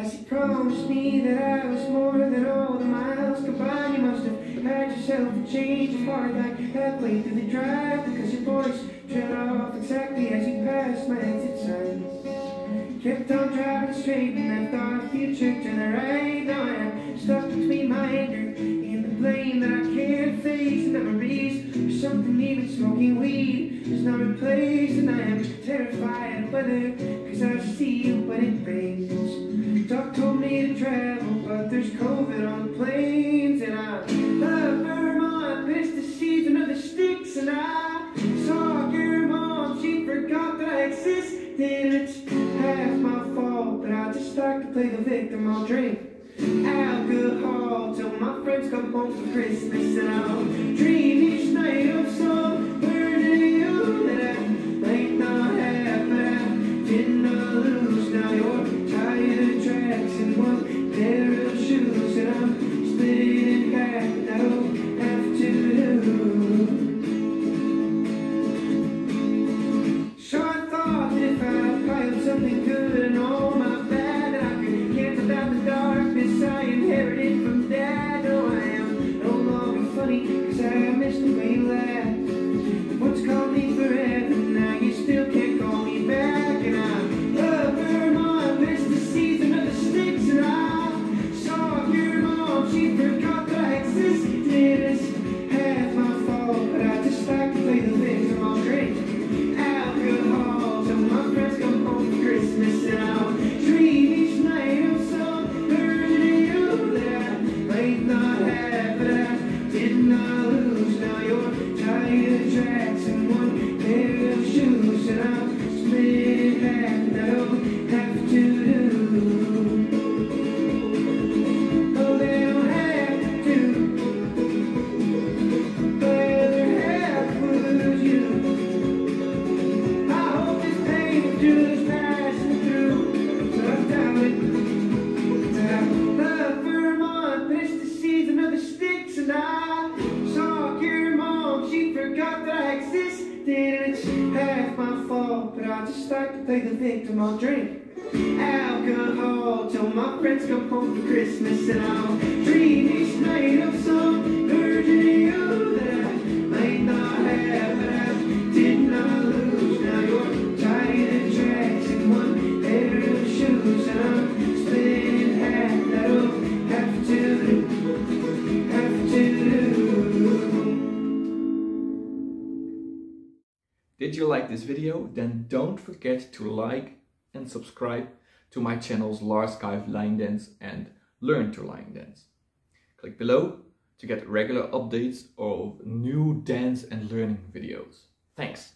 Guess you promised me that I was more than all the miles combined. You must have had yourself a change of heart like halfway through the drive, because your voice trailed off exactly as you passed my exit sign. Kept on driving straight and I thought our future turned right. Now I am stuck between my anger and the blame that I can't face. Memories or something, even smoking weed is not replaced. And I am terrified of weather, cause I see you when it rains. Doc told me to travel, but there's COVID on the planes. And I love Vermont, but it's the season of the sticks. And I saw your mom, she forgot that I existed. It's half my fault, but I just like to play the victim. I'll drink alcohol till my friends come home for Christmas, and I'll dream each night of some version of you that I might not have, but I did not lose. Now you're tired of tracks and one pair of shoes, and I'm split in half, and I don't have to do. So I thought that if I piled something good and all my bad, that I could cancel out the darkness I inherited from Dad. No, I am no longer funny, cause I miss the way you laugh. You once called me forever, now you still can't call me back. And I love Vermont, but it's the season of the sticks. And I saw your mom, she forgot that I existed. It's half my fault, but I just like to play the victim. I'll drink alcohol till my friends come home for Christmas, and I'll dream each night of some version of you that I might not have, but I did not lose. Now you're tired of tracks and one pair of shoes, and I'm split in half, and I don't have to do. Oh, they don't have to, but the other half was you. I hope this pain just passing through, but I doubt it. I love Vermont, but it's the season of the sticks. And I saw your mom, she forgot that I existed. It's half my fault, but I just like to play the victim. I'll drink alcohol till my friends come home for Christmas, and I'll dream each night of some version of you that I might not have, but I did not lose. Now you're tired of tracks and one pair of shoes, and I'm split in half, and I don't have to do. Did you like this video? Then don't forget to like and subscribe to my channels LarsKuifLineDance and Learn to Line Dance. Click below to get regular updates of new dance and learning videos. Thanks!